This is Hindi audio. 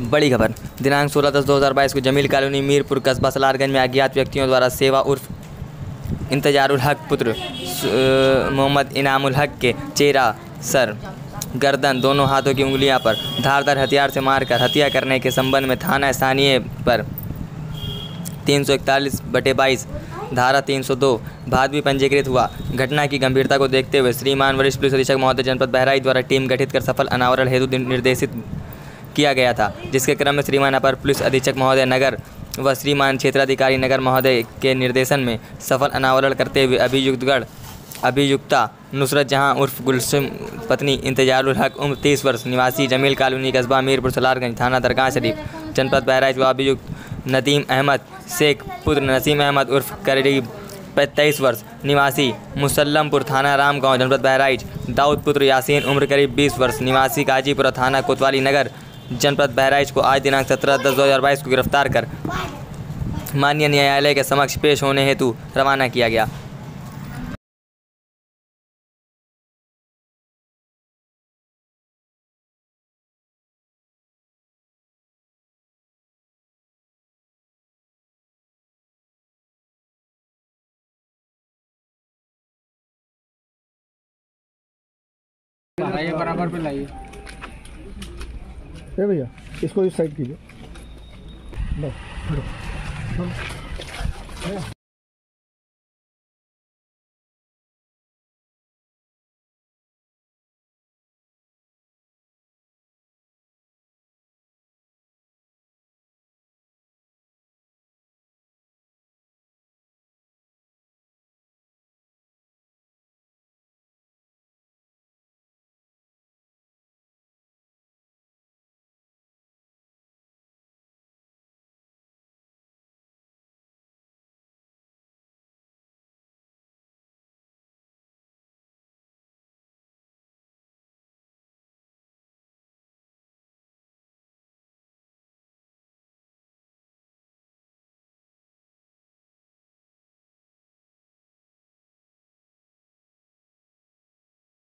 बड़ी खबर। दिनांक 16/10/2022 को जमील कॉलोनी मीरपुर कस्बा सलारगंज में अज्ञात व्यक्तियों द्वारा सेवा उर्फ इंतजारुल हक पुत्र मोहम्मद इनामुल हक के चेहरा, सर, गर्दन, दोनों हाथों की उंगलियां पर धारदार हथियार से मारकर हत्या करने के संबंध में थाना स्थानीय पर 341/22 धारा 302 भादवी पंजीकृत हुआ। घटना की गंभीरता को देखते हुए श्रीमान वरिष्ठ पुलिस अधीक्षक महोदय जनपद बहराइच द्वारा टीम गठित कर सफल अनावरण हेतु निर्देशित किया गया था, जिसके क्रम में श्रीमान अपर पुलिस अधीक्षक महोदय नगर व श्रीमान क्षेत्राधिकारी नगर महोदय के निर्देशन में सफल अनावरण करते हुए अभियुक्ता नुसरत जहां उर्फ गुलशन पत्नी इंतजारुल हक उम्र 30 वर्ष निवासी जमील कॉलोनी कस्बा मीरपुर सलारगंज थाना दरगाह शरीफ जनपद बहराइच व अभियुक्त नदीम अहमद शेख पुत्र नसीम अहमद उर्फ करीब 23 वर्ष निवासी मुसल्लमपुर थाना रामगांव जनपद बहराइच, दाऊद पुत्र यासीन उम्र करीब 20 वर्ष निवासी गाजीपुरा थाना कोतवाली नगर जनपद बहराइच को आज दिनांक 17/10/2022 को गिरफ्तार कर माननीय न्यायालय के समक्ष पेश होने हेतु रवाना किया गया। ये बराबर पे लाइए भैया, इसको इस साइड कीजिए।